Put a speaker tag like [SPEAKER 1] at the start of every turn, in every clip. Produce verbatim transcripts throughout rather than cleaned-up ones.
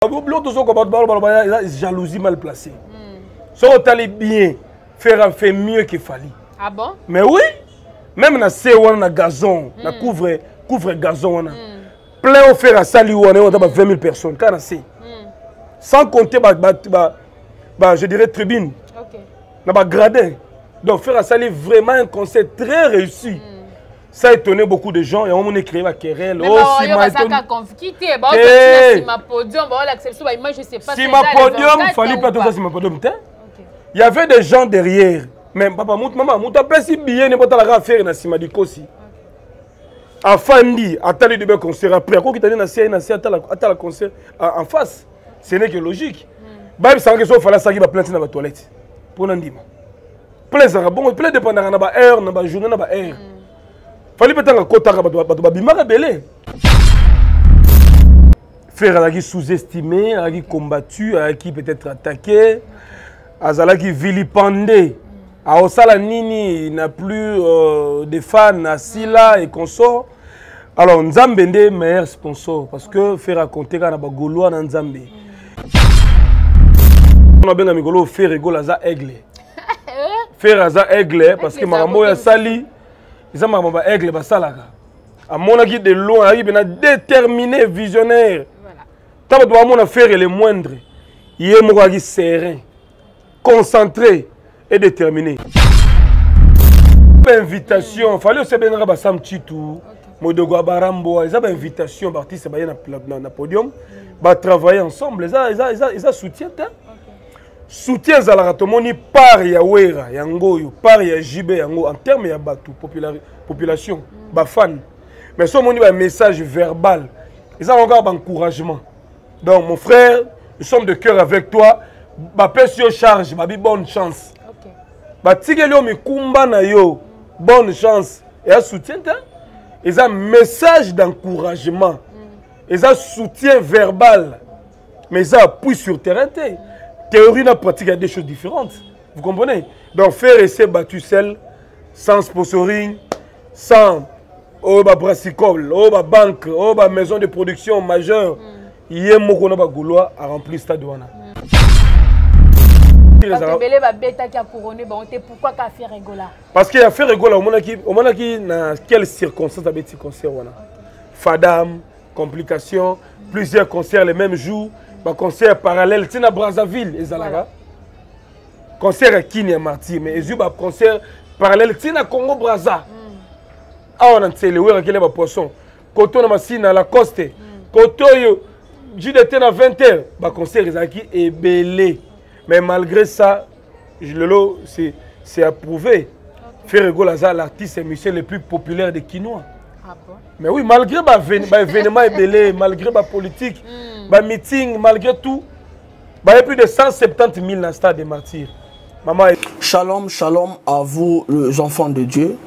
[SPEAKER 1] Jalousie mal placée. Si on allait bien, faire fait mieux qu'il fallait.
[SPEAKER 2] Ah bon?
[SPEAKER 1] Mais oui, même dans C on a gazon, na couvre couvre gazon on a. Plein au faire à Sali on a vingt mille personnes, quand c'est. Sans compter bah, bah, bah, bah, je dirais tribune. OK. Na ba gradin. Donc faire à Sali vraiment un concert très réussi. Mm. Ça a étonné beaucoup de gens et on a créé la querelle.
[SPEAKER 2] Mais oh, si ma confité, bah si ma podium, bah l'acception, bah moi je sais pas.
[SPEAKER 1] Si ma podium, il fallait pas tout ça si ma podium. Il y avait des gens derrière. Mais papa, maman, mon tapé si bien n'est pas la faire na sima di kosi. Afandi, attendez de concert après. Quoi qui t'a dit na scène, na scène, attends la concert en face. Ce n'est que logique. Bah ça que ça fallait ça qui va planter dans la toilette. Pour n'andima. Plein ça bon, plein de pendant na ba heure, na ba journée, na ba heure. Fallait peut-être que kota ba ba ba bima rebelle. Faire la qui sous-estimé, la qui combattu, la qui peut-être attaqué, azala qui vilipendé. A Osala Nini n'a plus euh, de fans à Sila et consorts. Alors Nzambende meilleur sponsor parce que faire raconter quand on a Gaulois dans Nzambe. On a bien ami Gaulo faire rigolo za aigle. Faire za aigle parce que marambo ya sali, ils ont marambo aigle ba salaka. À mon avis de loin, il est déterminé, visionnaire. Tant que on a faire les moindres, il est mouragi serein, concentré et déterminé. Invitation, il fallait aussi bien avoir Sam Chitou. Modogo Barambo, ils ont une invitation, artistes sur le podium, bah travailler ensemble, ils ont ils ont ils ont soutien, soutien à la ratomoni par Yawera, Yango, par Yajibe, Yango en termes de Batu, population, bah fan. Mais si on a un message verbal, ils ont encore un encouragement. Donc mon frère, nous sommes de cœur avec toi, bah personne charge, bah bonne chance. Bah tigelo mi kumba na yo, bonne chance et un soutien, ils ont un message d'encouragement, ils ont un soutien verbal, mais ils ont un appui sur terrain. Théorie et pratique, il y a des choses différentes. Vous comprenez? Donc faire essayer battu seul, sans sponsoring, sans oh, bah, brassicole, oh, bah, banque, oh, bah, maison de production majeure, il y a un mot qu'on a Gaulois à remplir le stade. Parce qu'il y a fait rigola, au moment qui dans quelles circonstances avec ces concerts Fadam, complications, plusieurs concerts les mêmes jours, un concert parallèle, c'est à Brazzaville, Ezalaga. Concert à Kini Martyr, mais il y a un concert parallèle, c'est à Congo Brazza. Ah on a célébré quel est le poisson. Quand on a massi à la coste, quand on j'ai été à vingt heures, le concert est belé. Mais malgré ça, c'est approuvé. Okay. Faire Golaza, l'artiste et musicien le plus populaire de Kinois. Ah bon? Mais oui, malgré l'événement belé, malgré la politique, le mm. meeting, malgré tout, il y a plus de cent soixante-dix mille dans le stade des martyrs. Maman...
[SPEAKER 3] Shalom, shalom à vous, les enfants de Dieu.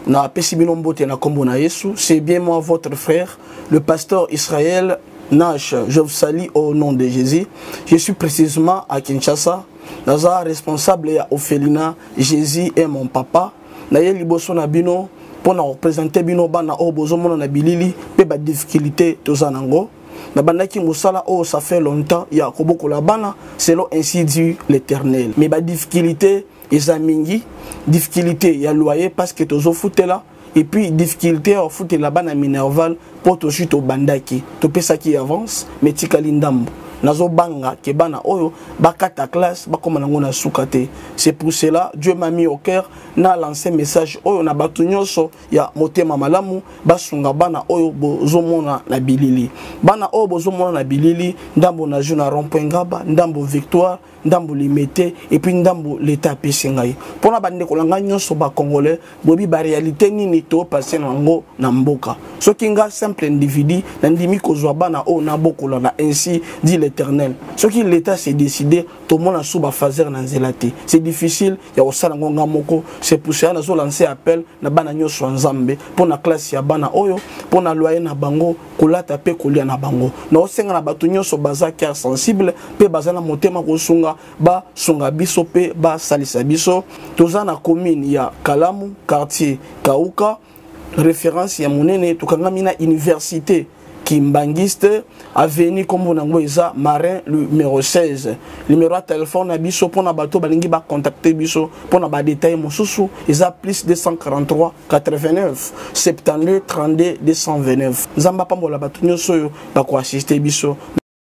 [SPEAKER 3] C'est bien moi, votre frère, le pasteur Israël Nash. Je vous salue au nom de Jésus. Je suis précisément à Kinshasa. Naza responsable ya Ophelina. Jésus est mon papa. Naye liboso na bino pour représenter bino bana o bozo mona na bilili pe ba difficulté tozanango. Na bandaki musala o ça fait longtemps ya koboko la bana selon ainsi dit l'Éternel. Mais ba difficulté ezamingi, difficulté ya loyer parce que tozo foutela. Et puis, difficulté à foutre là-bas dans Minerval pour tout suite au bandaki. Tout ça qui avance, mais tikalindambo. Nazo banga, kebana oyo, bakata classe, bakomanangona soukate. C'est pour cela, Dieu m'a mis au cœur, na lancé message oyo, na batunyoso, ya motema malamu, basunga bana oyo, bozomona na bilili. Bana oyo, bozomona na bilili, ndambo na juna rompengaba, ndambo victoire, ndambo limité, et puis ndambo l'état pesingaï. Pour na bande kolanga nyoso ba congolais, bobi ba réalité nini to passé nango na mboka. Ce qui nga simple individu, nandimi kozwa bana o na bokola na ainsi dit l'Éternel. Ce qui l'état s'est décidé, tout le monde a sous ba fazer na nzelate. C'est difficile, ya osala ngonga moko, c'est pour ça nazo lancer appel na bana nyoso nzambe pour na classe ya bana oyo, pour na loyer na bango, kolata pe kolia na bango. Na osenga na batu nyoso baza cœur sensible, pe bazana motema kosunga ba sunga biso pe ba salisa biso. Toza na commune ya Kalamu, quartier Kauka, référence ya monene tukanga mina université Kimbangiste, avenue comme on a Marin, le numéro seize. Le numéro de téléphone à Bisso pour bateau, balingi ba contacter Bisso pour na ba détail mon sous ils a plus deux cent quarante-trois quatre-vingt-neuf soixante-douze trente-deux deux cent vingt-neuf. Zamba pa la bateau nyoso ba ko assister Bisso.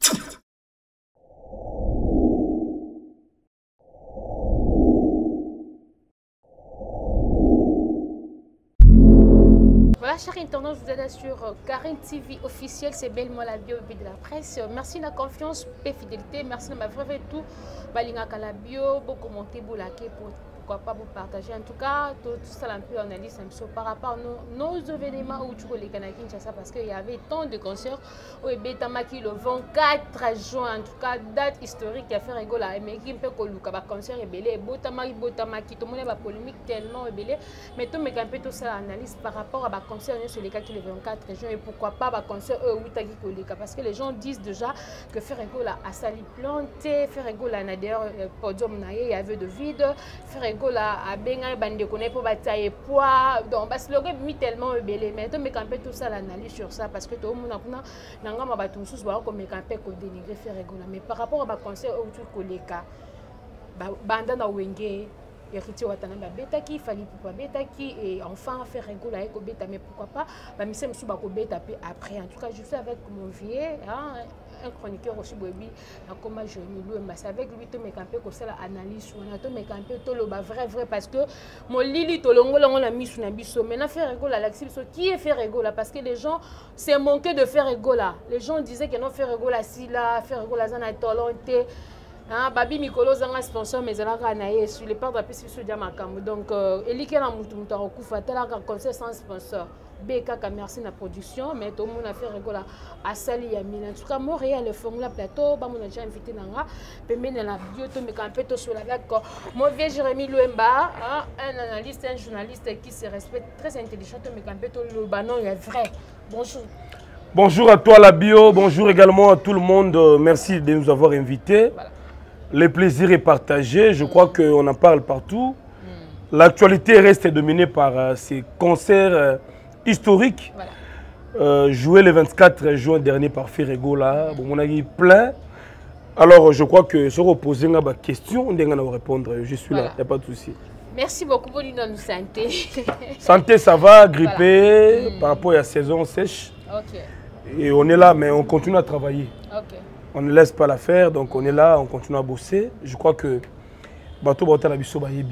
[SPEAKER 2] Voilà, chers internautes, vous êtes sur Karine T V officiel, c'est bellement la bio de la presse. Merci de la confiance et fidélité. Merci de m'avoir fait tout. Balinga Kalabio, beaucoup commenter, vous liker, pourquoi pas vous partager. En tout cas, tout, tout ça, un peu analyse un peu par rapport à nos, nos événements où tu vois les Kanakins, parce qu'il y avait tant de concerts au Betamaki le vingt-quatre juin. En tout cas, date historique qui a fait rigoler. Mais qui peut que le concert est belé, Botamaki, Botamaki, tout le monde a polémique tellement est belé. Mais tout mais un peu tout ça analyse par rapport à la concert sur les cas qui le vingt-quatre juin et pourquoi pas la concert eux où t'as dit parce que les gens disent déjà que faire rigoler à Sali planté, faire rigoler à d'ailleurs podium naïe il y avait de vide, faire rigoler à Benga bande connaît pour batailler poids donc parce que le mis tellement belé mais tout mais un peu tout ça l'analyse sur ça parce que tout le monde a nanga ma batum sous voir comme un peu ko dénigrer faire rigoler mais par rapport à la concert où tu connais cas banda na wenge héritier Watanamba Betaki, Fali Poupa Betaki et enfin faire rigoler avec Obeta, mais pourquoi pas, bah, mais c'est M. Bakobeta après. En tout cas, je suis avec mon vieux, hein, un chroniqueur aussi, Bobi, comme je me c'est avec lui, tout mes campés, comme ça, l'analyse sur un tout mes campés, tout le bas vrai, vrai, parce que mon Lili, tout le monde, on a mis sur un biseau. Maintenant, faire rigoler à l'Axi, qui est faire rigoler parce que les gens, c'est manqué de faire rigoler. Les gens disaient que non, faire rigoler si là, faire rigoler à Zana Tolonté. Ah, Babi Mikolo zanga sponsor mais zala kanaye sur les parts d'appui sur Diamakam donc elike na mutu mutu akufa tala ka concert sans sponsor B K ka merci na production mais tout le monde a fait rigola à Sali Yamina en tout cas Montréal le Formula Plateau ba mon déjà invité nanga pembe na bio to me campeto sur la avec mon vieux Jérémy Luemba un analyste un journaliste qui se respecte très intelligent to me campeto le banon est vrai. Bonjour.
[SPEAKER 1] Bonjour à toi la bio, bonjour également à tout le monde, merci de nous avoir invités. Voilà. Le plaisir est partagé, je mmh. crois qu'on en parle partout. Mmh. L'actualité reste dominée par euh, ces concerts euh, historiques, voilà. euh, joués le vingt-quatre juin dernier par Ferrego là, bon, on a eu plein. Alors je crois que se reposer à ma question, on va répondre, je suis voilà. là, il n'y a pas de souci.
[SPEAKER 2] Merci beaucoup pour nous santé.
[SPEAKER 1] Santé ça va, grippé, voilà. mmh. par rapport à la saison sèche.
[SPEAKER 2] Okay.
[SPEAKER 1] Et on est là, mais on continue à travailler.
[SPEAKER 2] Okay.
[SPEAKER 1] On ne laisse pas la faire, donc on est là, on continue à bosser. Je crois que Bato Bata Nabiso Bayebi.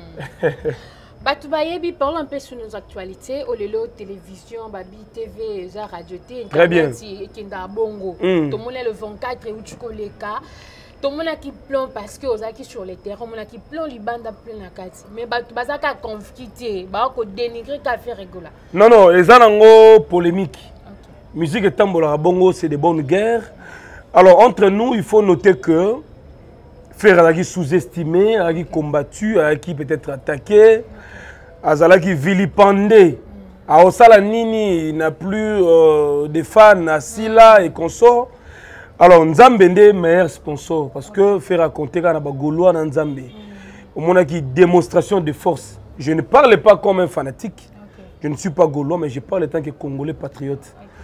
[SPEAKER 2] Bato Bayebi, parlons un peu sur nos actualités. Olelo, télévision, Babi, T V, Radio T,
[SPEAKER 1] très bien.
[SPEAKER 2] Kenda Bongo. Tout le monde est le vingt-quatre et où tu connais les cas. Tout le monde qui plombe parce que aux acquis sur les terrains, on a qui plombe les bandes à plein la carte. Mais Bato Bazaka confié, Bato dénigrer qu'à faire rigoler. Non,
[SPEAKER 1] non, les anango polémique. Musique et tambola Bongo, c'est des bonnes guerres. Alors, entre nous, il faut noter que Frère Azaki sous-estimé, Azaki combattu, Azaki peut-être attaqué, Azaki vilipendé. À Osala Nini, il n'a plus euh, de fans à Sila et consorts. Alors, Nzambende, meilleur sponsor, parce que faire raconter quand on a Gaulois dans Nzambe. Au moins, il y a une démonstration de force. Je ne parle pas comme un fanatique. Je ne suis pas Gaulois, mais je parle en tant que Congolais patriote.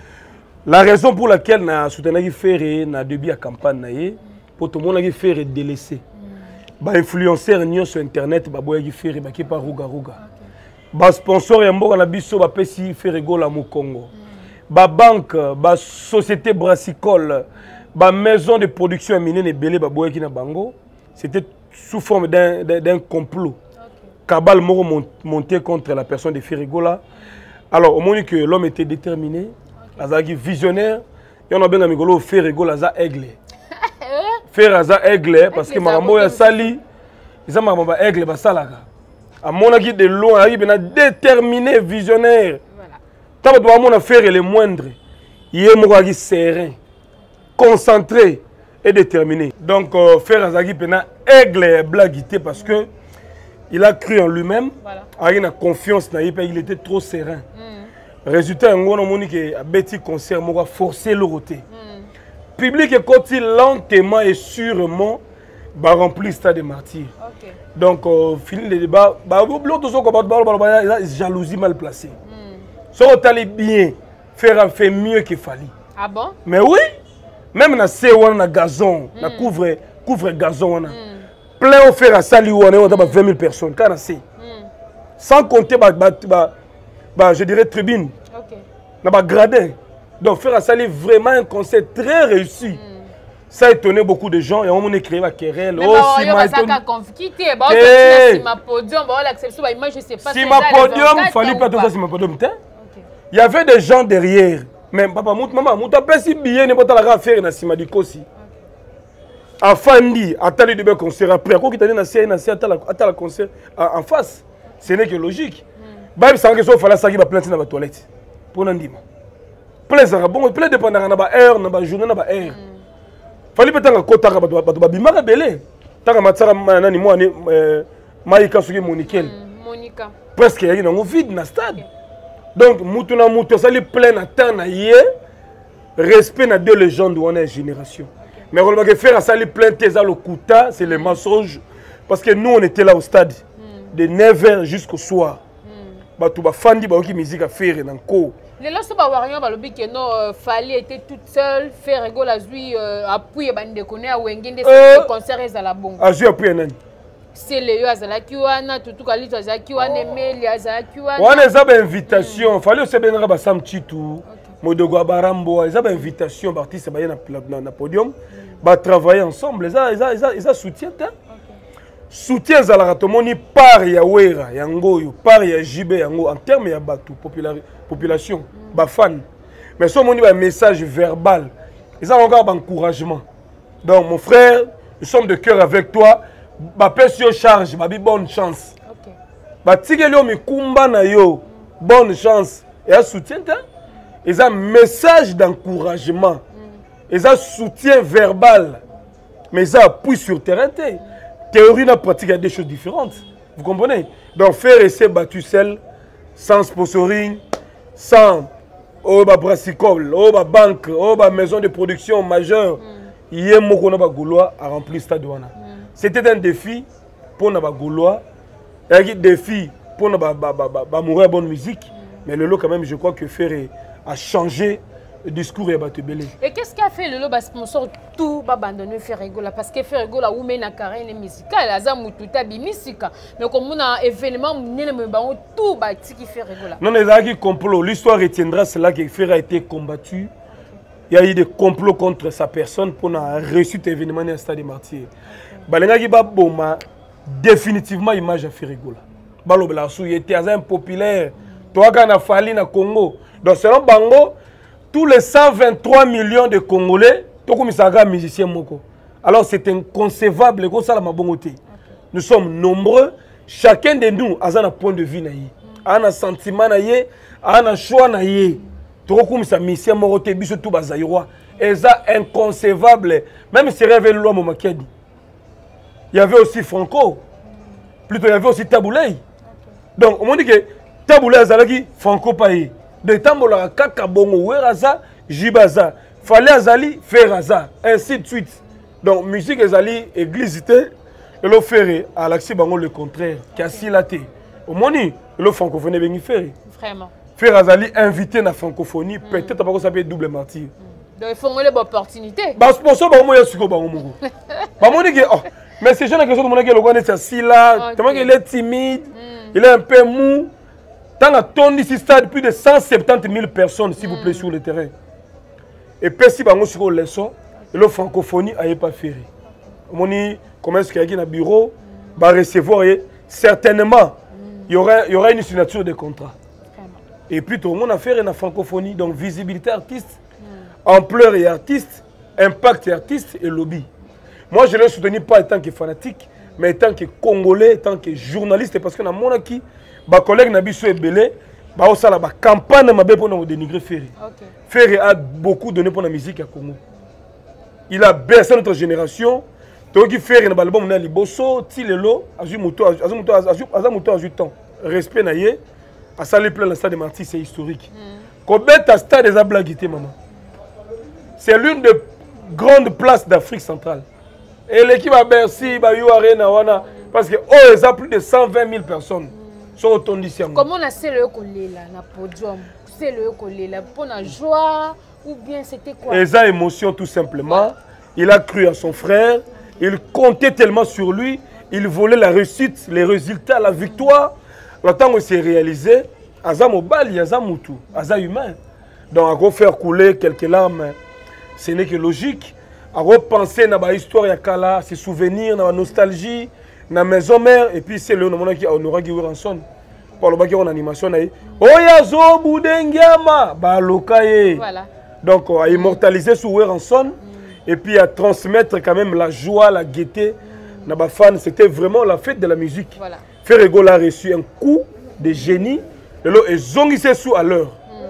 [SPEAKER 1] La raison pour laquelle on a soutenu Ferré, on a début à campagne, pour tout le monde qui fait délaissé. Les influenceurs sur Internet, les Ferré, qui par Ruga Ruga. Les sponsors, les sponsors, les Ferrego la Congo. Les banques, les sociétés brassicoles, les maisons de production minière et belé, qui na bango, c'était sous forme d'un complot. Kabal Moro monté contre la personne de Ferregola. Alors, au moment que l'homme était déterminé, Azaki visionnaire, et on a bien amigolo Ferrego Laza Aigle. Ferraza Aigle, parce que Marambo ya Sali, ils ont Marambo Aigle Basalaka. À mon avis, de loin, il est déterminé, visionnaire. Tant que mon affaire est le moindre, il est serein, concentré et déterminé. Donc, euh, Ferraza qui pena Aigle blaguité parce que il a cru en lui-même, voilà. Il a confiance, il était trop serein. Mm. Résultat, on a dit que Betty concert m'a forcé le roté. Le public est côté lentement et sûrement va remplir le stade des martyrs. Okay. Donc, euh, fini le débat. Jalousie mal placée. Si on allait bien, faire fait mieux qu'il fallait.
[SPEAKER 2] Ah bon?
[SPEAKER 1] Mais oui, même na C on a gazon, na couvre couvre gazon on a. Plein offert à Sali on a vingt mille personnes quand c'est. Sans compter bah, bah, bah, bah, je dirais tribune.
[SPEAKER 2] OK.
[SPEAKER 1] Na ba gradin. Donc faire à Sali vraiment un concert très réussi. Mm. Ça a étonné beaucoup de gens et on a créé la querelle.
[SPEAKER 2] Mais
[SPEAKER 1] oh,
[SPEAKER 2] bah,
[SPEAKER 1] si ma
[SPEAKER 2] étonné. Bah, si ma podium, bah, l'acception, bah, moi je sais pas.
[SPEAKER 1] Si ma podium, il fallait pas tout ça si ma podium. Il y avait des gens derrière. Mais papa, maman, mon tapé si bien n'est pas la faire na sima di kosi. Afandi, attendez de concert après. Quand tu as na scène, na concert en face. Ce n'est que logique. Bah, ça que ça fallait ça qui va planter dans la toilette. Pour n'andima. Plein ça bon, plein de pendant na ba heure, na ba journée, na ba heure. Fallait peut-être que kota ba ba ba bimaka belé. Tanga matsara nani moi ni Maïka suki Monikel.
[SPEAKER 2] Monica.
[SPEAKER 1] Presque il y a un vide na stade. Donc mutuna mutu ça li plein na temps na yé. Respect na deux légendes on est génération. Mais on va faire ça li plein tes le kuta, c'est le mensonge parce que nous on était là au stade de neuf heures jusqu'au soir. Bah tout ba fandi ba oki musique à faire dans co.
[SPEAKER 2] Les là so ba warion ba lobi que non fallait était toute seule faire rigole à lui appuyer bande connaît à wengende ce concert à la bongo.
[SPEAKER 1] A jouer appuyer nani.
[SPEAKER 2] C'est le yo azala kiwana tutu kalito azala kiwana emeli azala kiwana.
[SPEAKER 1] On a ça invitation, fallait aussi bien ba sam chitu. Modogo Barambo, ils ont une invitation d'artistes na na podium, ba travailler ensemble, ils ont ils ont ils ont soutien ta. Soutien za la ratomoni par ya wera, ya ngoyo, par ya jibe yango en termes ya batu population, ba fan. Mais so moni ba message verbal, ils ont encore un encouragement. Donc mon frère, nous sommes de cœur avec toi. Ba pèse charge, ba bi bonne chance. OK. Ba tigelo mi kumba na yo, bonne chance. Et un soutien ta. Ils ont un message d'encouragement. Ils ont un soutien verbal. Mais ils ont un appui sur terrain. Théorie et pratique, il y a des choses différentes. Vous comprenez? Donc faire essayer battu seul, sans sponsoring, sans oh, bah, brassicole, oh, bah, banque, oh, bah, maison de production majeure, il y a un mot qu'on a Gaulois à remplir ce stade. C'était un défi pour nos Gaulois. Il y a un défi pour nous mourir bonne musique. Mais le lot, quand même, je crois que faire a changé le discours et Batebele.
[SPEAKER 2] Et qu'est-ce qui a fait le lot sponsor tout abandonner Ferregola parce que Ferregola ou mena carrière musicale aza mututa bi musique mais comme on a événement ne me ba tout ba tiki Ferregola. Non les aki
[SPEAKER 1] complot, l'histoire retiendra cela que Fer a été combattu. Il y a eu des complots contre sa personne pour na réussite événement dans stade des Martyrs. Balenga ki ba boma définitivement image à Ferregola. Balo bela sou était un populaire. Toi quand a fallu na Congo. Donc selon Bango, tous les cent vingt-trois millions de Congolais, tout comme ça musicien moko. Alors c'est inconcevable que ça la mabongote. Nous sommes nombreux, chacun de nous a un point de vue naïe, a un sentiment naïe, a un choix naïe. Tout comme ça musicien moko te biso tout bazaïrois. Et ça inconcevable. Même si rêve le loi Momakedi. Il y avait aussi Franco. Plutôt il y avait aussi Taboulay. Donc on dit que Taboulay azalaki Franco paye. De tambola kaka bongo weraza jibaza fallait azali faire ça ainsi de suite. Donc musique azali églisité et le faire à l'axi bango le contraire kasi laté au moni le francophonie bengi faire
[SPEAKER 2] vraiment
[SPEAKER 1] faire azali invité na francophonie peut-être pas que ça peut double martyr.
[SPEAKER 2] Donc il faut une bonne opportunité
[SPEAKER 1] ba sponsor bango moya siko bango moko ba moni que oh mais c'est jeune que so mona que le gars est assis là tellement qu'il est timide il est un peu mou. Dans la tonne ici, stade, plus de cent soixante-dix mille personnes, s'il vous plaît, sur le terrain. Et puis, si vous sur le leçon, la francophonie n'a pas fait. On dit, comment est-ce qu'il y a un bureau, va recevoir, certainement, il y aura, il y aura une signature de contrat. Et puis, tout le monde a fait la francophonie, donc visibilité artiste, ampleur et artiste, impact et artiste et lobby. Moi, je ne le soutenais pas en tant que fanatique, mais en tant que Congolais, en tant que journaliste, parce que dans mon acquis, mes collègues Nabiso et Belé, bah aussi la campagne m'a pour nous dénigrer Ferry. Ferry a beaucoup donné pour la musique à Congo. Il a bercé notre génération. Donc il fait un album na liboso, tilelo, azumoto, azumoto, azumoto a huit ans. Respect naie, à saler plein le stade de Marty, c'est historique. Combien de stade des ablaguité maman. C'est l'une des grandes places d'Afrique centrale. Et l'équipe à Bercy, bah yo Arena wana parce que oh, ils ont plus de cent vingt mille personnes.
[SPEAKER 2] Comment on a fait le collé là, na podium, c'est le collé là, pour la joie, Ou bien c'était quoi?
[SPEAKER 1] Et ça, émotion tout simplement. Il a cru à son frère. Il comptait tellement sur lui. Il voulait la réussite, les résultats, la victoire. Le temps où c'est réalisé, Aza Mobali, Aza Moutou, Aza humain. Donc, à faire couler quelques larmes, ce n'est que logique. À repenser à l'histoire, à ses souvenirs, à la nostalgie, à la maison mère. Et puis, c'est le nom qui a honoré Guy Ranson. Pour le bac en animation, Oyazo Boudengiama, Balokaye. Voilà. Donc, à immortaliser sous Ranson. Et puis, à transmettre quand même la joie, la gaieté. Naba fan, c'était vraiment la fête de la musique. Voilà. Ferrego a reçu un coup de génie. Et zongissé sous à l'heure.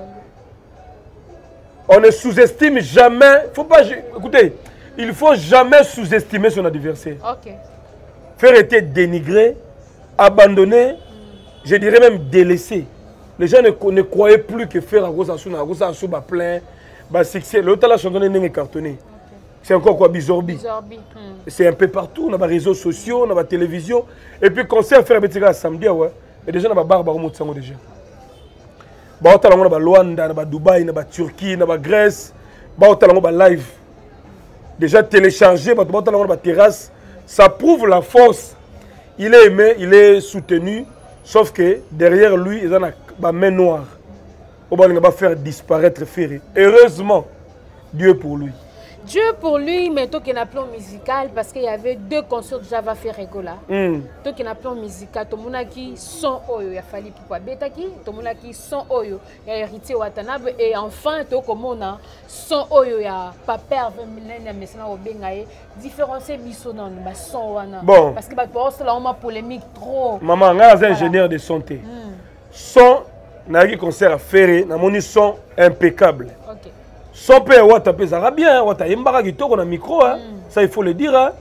[SPEAKER 1] Mm. On ne sous-estime jamais. Faut pas. Écoutez, il ne faut jamais sous-estimer son adversaire. Okay. Faire était dénigré, abandonné, mm. je dirais même délaissé. Les gens ne, ne croyaient plus que faire un gros assouna, un gros assouna plein, bah succès. L'autre la chanson n'est cartonné. C'est encore quoi, Bizorbi. Bizorbi. Hmm. C'est un peu partout, on a des réseaux sociaux, on a la télévision. Et puis, concert faire un samedi, ouais. Et déjà, on a des barbares déjà. On a des Luanda, on a Dubaï, on a Turquie, on a Grèce. On a des live. Déjà téléchargé, on a des terrasses. Ça prouve la force. Il est aimé, il est soutenu. Sauf que derrière lui, il y a une main noire. On va faire disparaître Ferré. Heureusement, Dieu pour lui.
[SPEAKER 2] Dieu pour lui, mais toi qui n'a plan musical, parce qu'il y avait deux concerts déjà va faire Regola. Mm. Toi qui n'a plan musical, tout le monde qui son oyo, il a fallu pour bêta qui, tout le monde qui son oyo, il a hérité Watanabe et enfin toi comme on a son oyo, il y a pas perdre millénaire mais c'est là au bengaye différencier bisonon, bah son wana.
[SPEAKER 1] Bon.
[SPEAKER 2] Parce que bah pour ça là on m'a polémique trop.
[SPEAKER 1] Maman, on a un ingénieur de santé. Mm. Son, n'a eu concert à Ferré, n'a mon son impeccable. Okay. Son père, Wata pesara bien, Wata Yembara qui tourne un micro, hein. Mm. Ça il faut le dire. Hein.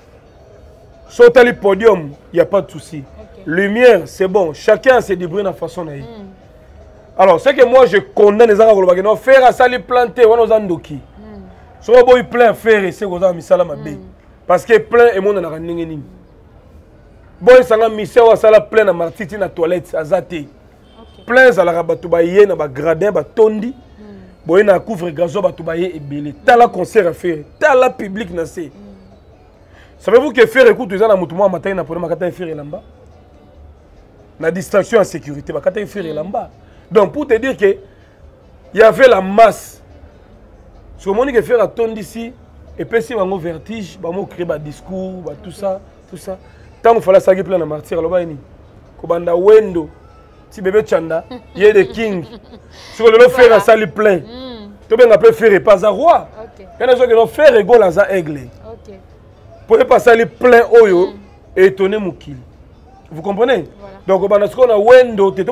[SPEAKER 1] Sur le podium, il n'y a pas de souci. Okay. Lumière, c'est bon. Chacun s'est débrouillé de la façon. Mm. Alors, c'est que moi je condamne les Arabes qui faire à sali planter, on a ndoki. Si on a plein faire, c'est qu'on a mis ça là ma bé. Parce que plein et mon a n'engeni. Bon, ça a mis ça à sala plein à martiti na toilette, à zate. Plein à la rabatoubaye, na ba gradin, ba tondi. Bon, il y a un couvre gazo et belé. T'as la concert à faire. T'as la public na c'est. Savez-vous que faire écoute les gens à moutouma matin na pour makata faire lamba. La distraction en sécurité, makata faire lamba. Donc pour te dire que il y avait la masse. Ce que que faire à ton d'ici et puis si on vertige, bah on crée un discours, bah tout ça, tout ça. Tant qu'il fallait s'agir plein de martyrs, là bas ni. Kobanda wendo. Si bébé Chanda, il y a des kings. Si on veut faire un salut plein, tu peux pas faire pas à roi. Il y a des gens qui vont faire égaux à aigle. Pour ne pas salir plein oyo et étonner Moukil. Vous comprenez? Donc on a wendo, tu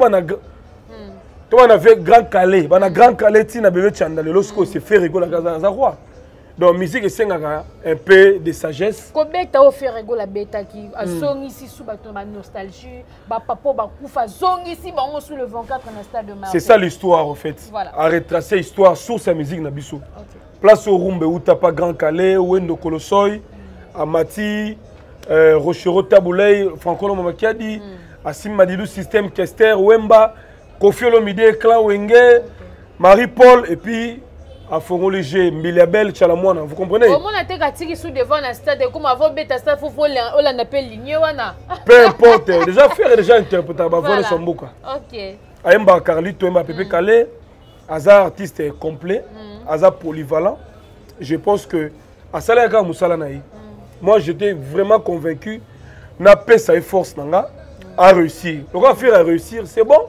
[SPEAKER 1] as un grand calais, on a grand calais qui na bébé Chanda, lorsqu'on se fait égaux à roi. Donc, la musique est un peu de sagesse.
[SPEAKER 2] Combien tu as offert la bêta qui a sonné ici sous la nostalgie, papa, papa, koufa, sonné ici, sous le vingt-quatre dans le stade de Marseille.
[SPEAKER 1] C'est ça l'histoire en fait. Voilà. À retracer l'histoire sur sa musique Nabiso. Okay. Place au Rumbe où tu n'as pas Grand Calais, Wendo Kolossoy, Amati, euh, Rochero Taboulay, Franco Mamakadi, Assim Madidou, Système Kester, Wemba, Kofi Olomide, Clan Wenge, Marie-Paul et puis. À Fongolégé, Miliabel, Chalamouana, vous comprenez?
[SPEAKER 2] Comment on a été gâté sous devant le stade, comme avant bêta stade, il faut qu'on appelle l'ignowana.
[SPEAKER 1] Peu importe, déjà faire déjà interprétable, voilà son bouca. Ok. Aïmba Carlito, Aïmba Pepe Calais, Aza artiste complet, Aza polyvalent. Je pense que à Salaka Moussala Naï, moi j'étais vraiment convaincu, n'a pas sa force Nanga à réussir. Donc à faire à réussir, c'est bon.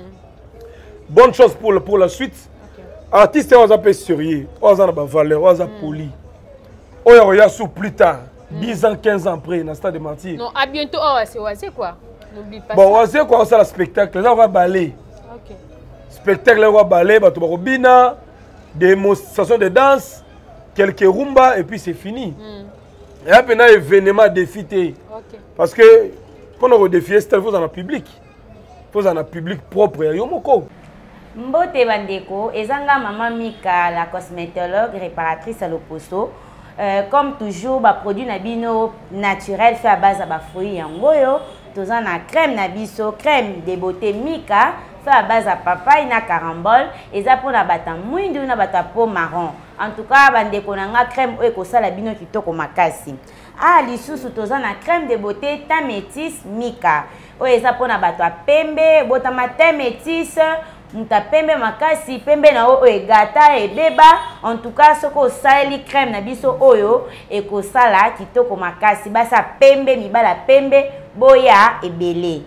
[SPEAKER 1] Bonne chance pour, pour la suite. Artiste, on a sérieux, on a valeur, on a poli. On a sous plus tard, dix ans, quinze ans après, dans le stade de Martyrs.
[SPEAKER 2] Non, à bientôt, c'est quoi? N'oublie pas.
[SPEAKER 1] Bon, on sait quoi, on a le spectacle, là on va balayer. Ok. Spectacle, on va balayer, on va bina, démonstration de danse, quelques rumba, et puis c'est fini. Mm. Et après, il y a un événement défité. Okay. Parce que pour nous défier, il faut en un public. Il faut en un public propre. Yomoko.
[SPEAKER 4] Mbote Bandeko, ezanga maman Mika, la cosmétologue réparatrice à l'Oposo. Euh, comme toujours, bah, produit nabino naturel fait à base de fruits yangoyo. toza na crème na biso crème de beauté Mika fait à base à papaye na carambole eza pour na bata mwindu na bata peau marron. En tout cas bandeko na nga crème oyo ekosala bino kitoko makasi. Ah lisusu toza na crème de beauté teint métis Mika oyo eza pour na bato ya pembe botama teint métis muta pembe makasi pembe na oyo egata ebeba. En tout cas soko osali crème na biso oyo ekosala kitoko makasi basa pembe mibala pembe boya ebele.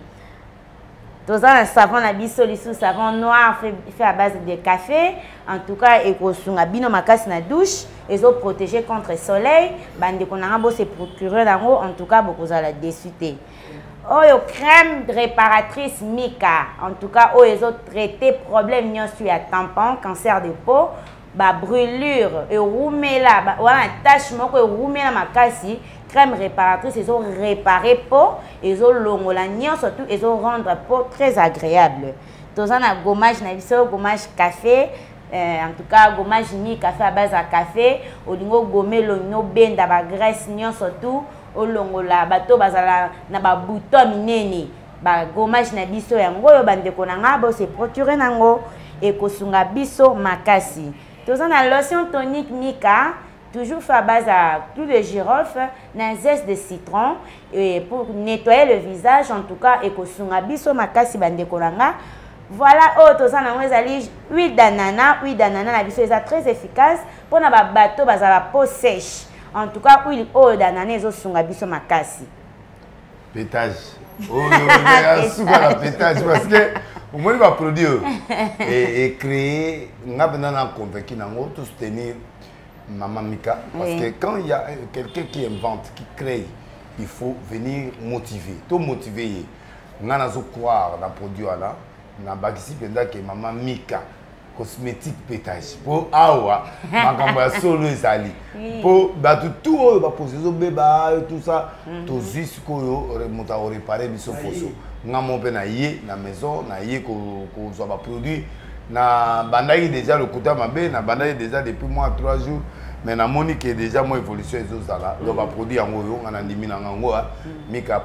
[SPEAKER 4] Toza na savon na biso lisu savon noir fait, fait à base de café. En tout cas ekosunga bino makasi na douche ezo protéger contre soleil bandeko na nga bo se procurer nango. En tout cas bokozala déçu te. Oyo crème réparatrice Mika. En tout cas oyo ezo traiter problème nyonso ya tampon cancer de peau ba brûlure et roumela ba wana tache moko e roumela makasi. Crème réparatrice, ils ont réparé peau, ils ont longola surtout ils ont rendre peau très agréable. Tous en a gommage na biso, gommage café, euh, en tout cas gommage mi café à base à café, au lingo gommé l'oignon benda ba graisse nion surtout au longola bato bazala na ba bouton minene. Ba gommage na biso yango yo bandeko na nga bo se procurer nango et kosunga biso makasi. Tous en a lotion tonique Mika. Toujours fait à base à tout le girofle, un zeste de citron et pour nettoyer le visage en tout cas et kosunga biso makasi bande kolanga. Voilà oh toza na ngezali huile d'ananas, huile d'ananas na biso est très efficace pour na ba bateau bazala peau sèche. En tout cas huile oh d'ananas ezo sunga biso makasi.
[SPEAKER 5] Pétage. Oh non, souvent la pétage parce que au moins il va produire et, et créer on a besoin convaincu nango tout soutenir Maman Mika, parce oui. que quand il y a quelqu'un qui invente, qui crée, il faut venir motiver. Tout motiver. On a croire dans le produit là. On a bâti que Maman Mika, cosmétique pétage. Pour Awa, ma solo ezali. Pour tout tout poser au bébé tout ça, tout juste qu'on monte à réparer biso poso. On a mon père na yé na maison, na yé qu'on soit pas produit. Na bandaï déjà le côté mabé, na bandaï déjà depuis moins trois jours. Mais na monique est déjà moins évolution les autres là. On va produire en gros, on a ndimi na ngo Mika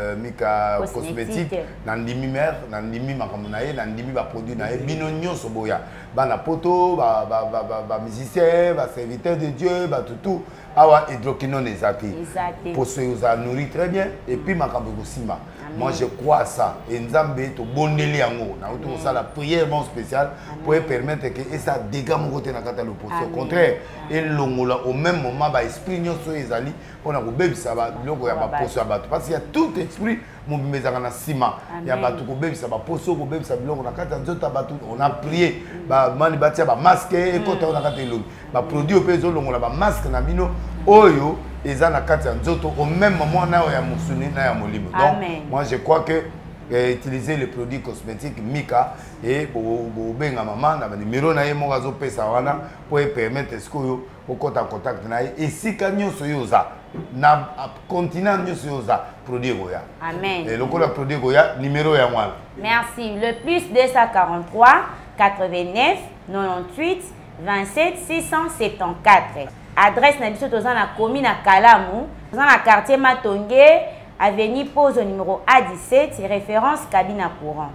[SPEAKER 5] Mika cosmétique, na ndimi mère, na ndimi makamunaye, na ndimi ba produit na bino nyonso boya. Ba na poto, ba ba ba ba musicien, ba serviteur de Dieu, ba tout tout. Awa hydroquinone exact. Pour ceux qui ont nourri très bien et puis makamu sima. Moi je crois à ça. Et Nzambe to bondeli yango. Na autour ça la prière bon spéciale pour permettre que et ça dégage mon côté na kata le poste. Au contraire, et longola au même moment ba esprit nyonso ezali on a ko bebisa ba loko ya ba poste ba parce qu'il y a tout esprit mon bezaka na sima. Il y a ba tout ko bebisa ba poste ko bebisa biloko na kata nzota ba tout on a prié ba mani batia ba masque et côté on a kata longo. Ba produit au peso longola ba masque na bino oyo eza na kati ya nzoto au même moment na ya musuni na ya molimo. Donc moi je crois que eh, utiliser les produits cosmétiques Mika et pour benga maman na numéro na ye mo gazo pesa wana pour permettre ce que yo au contact na et si kanyo soyoza na continent nyo soyoza produit goya. Amen. Et le ko la produit goya numéro ya moi.
[SPEAKER 4] Merci. Le plus deux cent quarante-trois quatre-vingt-neuf quatre-vingt-huit vingt-sept six cent soixante-quatorze. Adresse na biso toza na commune na Kalamu, toza na quartier Matonge, avenue Pose au numéro A dix-sept, référence cabine à courant.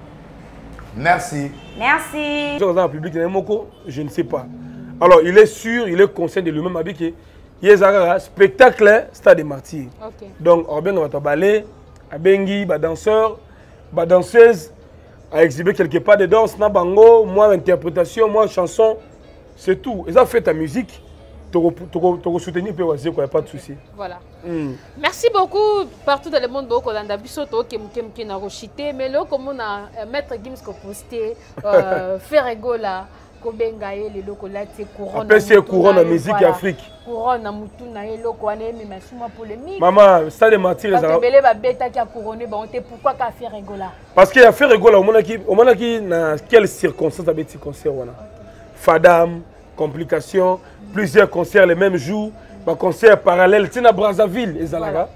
[SPEAKER 5] Merci.
[SPEAKER 4] Merci.
[SPEAKER 1] Dans le public je ne sais pas. Alors, il est sûr, il est conscient de lui-même avec il y a un spectacle Stade des Martyrs. Okay. Donc, on va faire ballet, à Bengi, à danseur, à danseuse, à exhiber quelque part de danse, na bango, moi interprétation, moi chanson, c'est tout. Ils ont fait ta musique. Tu vas soutenir, il n'y a pas de souci. Voilà.
[SPEAKER 2] Mm. Merci beaucoup. Partout dans le monde, beaucoup de bisoto qui ont rochité, mais là, comme on a maître Gims qui a posté, faire rigola, Kobengaye, les locaux là, c'est couronne.
[SPEAKER 1] C'est couronne en musique Afrique.
[SPEAKER 2] Couronne en moutou, naïe locaux, mais mais souvent polémique.
[SPEAKER 1] Maman, ça les martyrs.
[SPEAKER 2] Parce que belé va bêta qui a couronné, bon, pourquoi qu'a fait rigola? Parce
[SPEAKER 1] qu'il y a fait rigola, au moment qui, au moment qui, dans quelles circonstances avec ces concerts, voilà. Fadam. Complications, plusieurs concerts le même jour, un concert parallèle, c'est à Brazzaville, et Zalaga.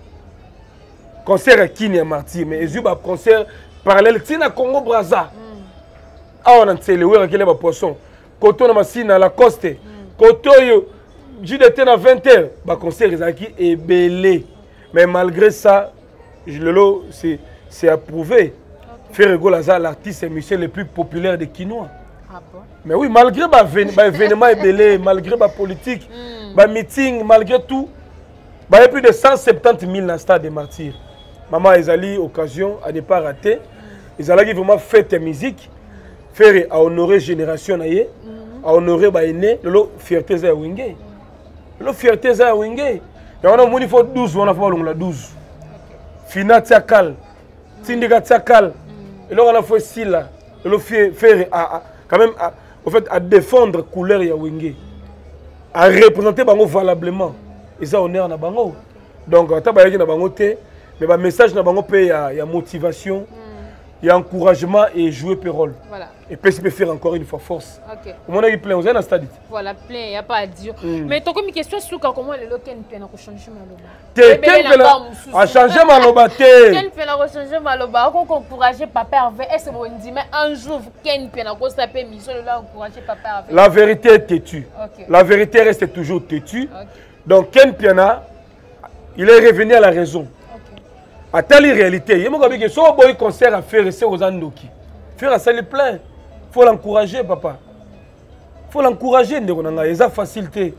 [SPEAKER 1] Concert à Kini et Martyr, mais il y a un concert parallèle, c'est à Congo Brazza. Ah, on a le wér qui est poisson. Quand on a machine à la coste, quand on j'étais à vingt heures, le concert est belé. Mais malgré ça, le lot, c'est c'est approuvé. Frère Ego Laza, l'artiste et musicien le plus populaire des Kinois.
[SPEAKER 2] Ah bon?
[SPEAKER 1] Mais oui, malgré l'événement ébélé, malgré la politique, le meeting, malgré tout, il y a plus de cent soixante-dix mille dans le stade des martyrs. Maman Ezali, occasion à ne pas rater. Ils allaient vraiment faire de musique, faire à honorer génération, à honorer les aînés, la fierté de Wingé. La fierté de Wingé. Et on a il faut douze, on a fait la douze. Fina Tiakal, Tindika Tiakal. Et là on a fait six là. Et là faire à quand même à, au fait à défendre couleur ya Wingé. À représenter bango valablement. Et ça honneur na bango. Donc ta ba yaki na bango té, mais ba message na bango pe ya ya motivation. Il y a encouragement et jouer le rôle. Voilà. Et puis, peut faire encore une fois force. Ok. Comment on a eu plein, vous avez un stade.
[SPEAKER 2] Voilà, plein, il n'y a pas à dire. Mm. Mais ton comme question sur comment le local peut changer Maloba.
[SPEAKER 1] Quel peut a changé Maloba té.
[SPEAKER 2] Quel peut changer Maloba. On encourager papa Hervé. Est-ce qu'on dit mais un jour Ken peut s'appeler mission là encourager papa Hervé.
[SPEAKER 1] La vérité est têtue. Okay. La vérité reste toujours têtue. Okay. Donc Ken Piana, il est revenu à la raison. À telle réalité, il y a un concert à faire ici aux Andoki. Faire ça, il est plein. Il faut l'encourager, papa. Il faut l'encourager. Il y a facilité.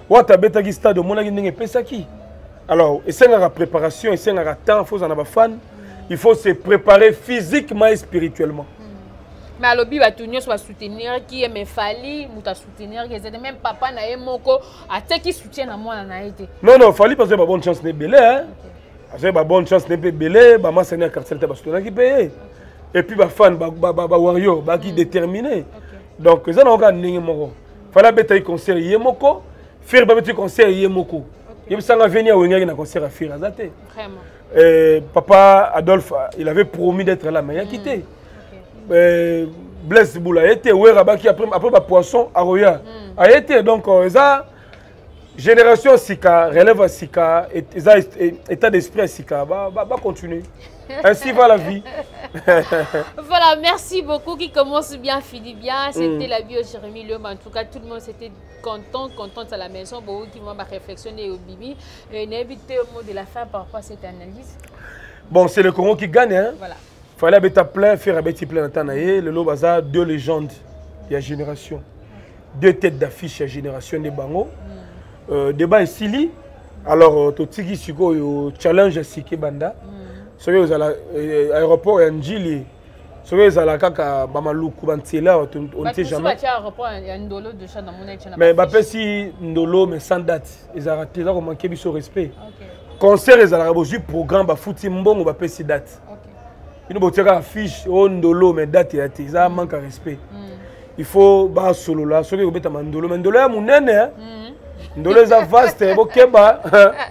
[SPEAKER 1] Alors, il y a une préparation, il y a un temps, il faut en avoir fan. Il faut se préparer physiquement et spirituellement.
[SPEAKER 2] Mais à l'objet, il y a un soutenir qui est Fali, il y a un soutenir qui est même papa, il y a un qui soutient moi.
[SPEAKER 1] Non, non, Fali parce que j'ai une bonne chance de belé. J'ai une bonne chance de belé, je suis un quartier qui paye. Et puis, les fans, les warriors, qui sont déterminés. Donc, ils ont un niveau. Il fallait que tu concert Yemoko, faire un concert Yemoko. Il me semble venir à un concert à faire. Vraiment. Papa Adolphe, il avait promis d'être là, mais il a quitté. Blaise Boula a été, après le poisson, à Roya. A été, donc, ça. Génération Sika, relève Sika, état d'esprit Sika, va, va, va continuer. Ainsi va la vie.
[SPEAKER 2] Voilà, merci beaucoup. Qui commence bien, finit bien. C'était mm. la vie au Jérémy Lom. En tout cas, tout le monde était content, contente à la maison. Beaucoup qui vont réflexionner au Bibi. Et n'invitez au mot de la fin par rapport à cette analyse.
[SPEAKER 1] Bon, c'est le Congo qui gagne. Hein? Voilà. Il fallait être plein, faire un petit plein de le Lobaza, deux légendes. Il y a génération. Deux têtes d'affiche, il y a génération de Bango. Mm. Euh, débat ici, alors tu tiki siko yo challenge siki banda. Soki aux aéroport et Njili. Soki aux ala kaka bamaluku bantela on ne sait jamais. Mais bah si ndolo mais sans date, ils ont raté là manqué biso respect. Concert ils ont reçu programme ba fouti mbongo ba pesi date. Ils nous bottera affiche on ndolo mais date ya te, ça manque respect. Il faut ba solo là, soki obeta mandolo, mandolo ya munene hein. Ndolo za vaste bokeba.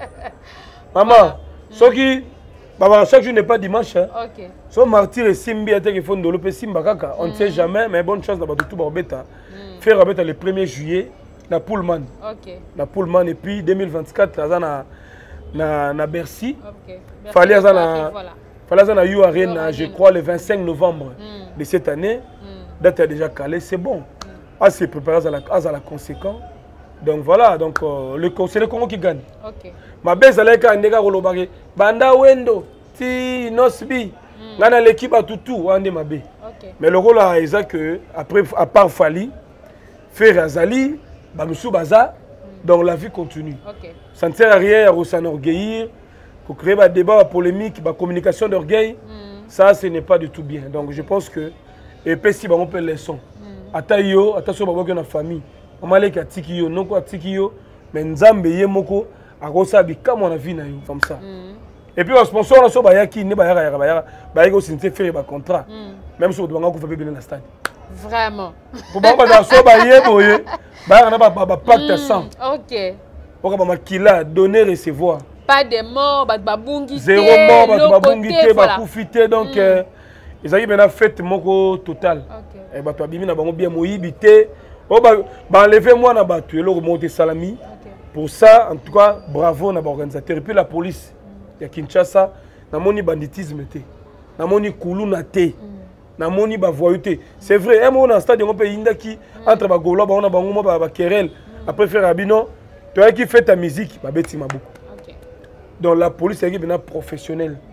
[SPEAKER 1] Maman, soki baba chaque jour n'est pas dimanche. OK. So martyr et simbi ate qu'il faut ndolo pe simba kaka, on ne sait jamais mais bonne chance d'abord tout barbeta. Faire beta le premier juillet na Pullman. OK. Na Pullman et puis deux mille vingt-quatre à na na na Bercy. OK. Fallait à na fallait à na U Arena, je crois le vingt-cinq novembre de cette année. Date est déjà calée, c'est bon. À se préparer à la à la conséquence. Donc voilà, donc euh, le c'est le Congo qui gagne. Ok. Ma belle Zaleka Ndega Rolobage, Banda Wendo, Ti Nosbi, Ngana l'équipe à tout Wande Mabe. Ok. Mais le rôle là, c'est que après à part Fali, faire Azali, Bamsou Baza, donc la vie continue. Ok. Ça ne sert à rien à s'enorgueillir, pour créer des débats, des polémiques, des communications d'orgueil. Ça, ce n'est pas du tout bien. Donc je pense que et puis si on peut les leçons. Atayo, attention à la famille. On a dit tiki yo, non quoi tiki yo, mais nzambe ye moko a kosabi comme on a vu na yo comme ça. Et puis le sponsor on a so bayaki ne bayara yara bayara, bayaki aussi ne faire ba contrat. Même si on doit encore faire bien dans le stade.
[SPEAKER 2] Vraiment.
[SPEAKER 1] Pour ba ba so baye boye, bayara na ba ba pacte sang.
[SPEAKER 2] OK.
[SPEAKER 1] Pour ba makila donner recevoir.
[SPEAKER 2] Pas de mort, ba ba bungité.
[SPEAKER 1] Zéro mort, ba ba bungité, ba profiter donc ils ont maintenant fait moko total. OK. Et ba to abimi na bango bien moyibité. Oh bah, bah enlevez-moi na batu et le remonter salami. Okay. Pour ça, en tout cas, bravo na organisateur. Et puis la police, il y a Kinshasa, na moni banditisme té, na moni koulou na té, na moni ba voyouté. C'est vrai, un moment dans stade on peut inda qui entre ba golo ba on a bango ba ba querelle. Après faire abino, toi qui fait ta musique, ba beti mabuku. Okay. Donc la police est bien professionnelle.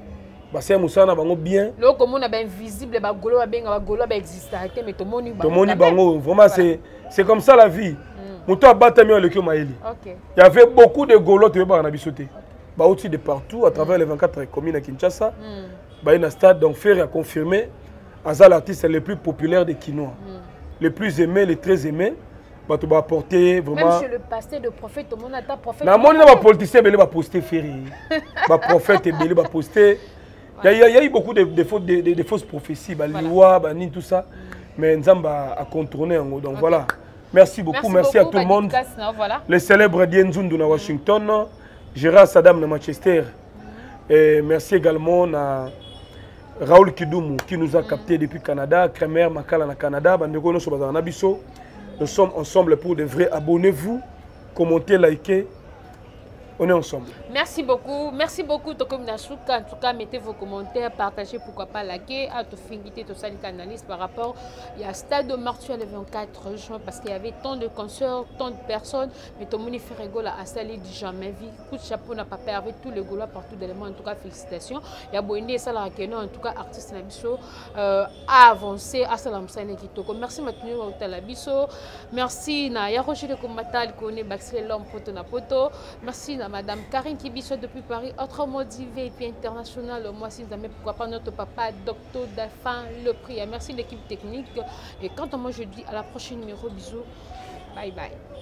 [SPEAKER 1] basaya musana bango bien
[SPEAKER 2] le comme on a ben visible ba golo ba benga ba golo ba exister mais to moni
[SPEAKER 1] to moni bango vraiment c'est c'est comme ça la vie muto abatami le kyo maeli
[SPEAKER 2] OK
[SPEAKER 1] il y avait beaucoup de golo to ba na bisoté ba aussi de partout à travers les vingt-quatre communes à Kinshasa ba ina stade donc faire a confirmer Aza l'artiste le plus populaire des Kinois le plus aimé le très aimé ba to ba porter vraiment
[SPEAKER 2] même chez le pasteur de prophète tout le monde attend prophète
[SPEAKER 1] na moni na ba politicien belé ba poster ferry ba prophète belé ba poster il y, y a eu beaucoup de, de, de, de, de fausses prophéties ba liwa ba ni tout ça mais Nzamba a contourné en donc okay. Voilà merci beaucoup merci, merci beaucoup, à tout le monde non, voilà. Le célèbre Dien Zundu na Washington Gérard Saddam na Manchester mm. Et merci également à Raoul Kidoumou qui nous a capté mm. depuis Canada Kremer Makala na Canada bandeko no so bazana biso. Nous sommes ensemble pour de vrais. Abonnez-vous, commentez, likez. On est ensemble. Merci beaucoup. Merci beaucoup, Tokom Nasuka. En tout cas, mettez vos commentaires, partagez, pourquoi pas liker. À tout finité, tout ça, les canalistes par rapport il y a Stade de Martua le vingt-quatre juin parce qu'il y avait tant de concerts, tant de personnes. Mais tout le monde fait rigoler à salir du jamais vu. Coup de chapeau n'a pas perdu tous les Gaulois partout dans le monde. En tout cas, félicitations. Il y a Boindé, ça l'a en tout cas, artiste Nabiso euh, a avancé à Salam Sane Kitoko. Merci maintenant au Talabiso. Merci na Yaroche de Komatal, Kone Baxley l'homme poto na poto. Merci na Madame Karine Kibiso depuis Paris, autre motivé et puis international. Moi, si jamais pourquoi pas notre papa, docteur Dauphin, le prix. Merci l'équipe technique. Et quant à moi, je dis à la prochaine numéro. Bisous. Bye bye.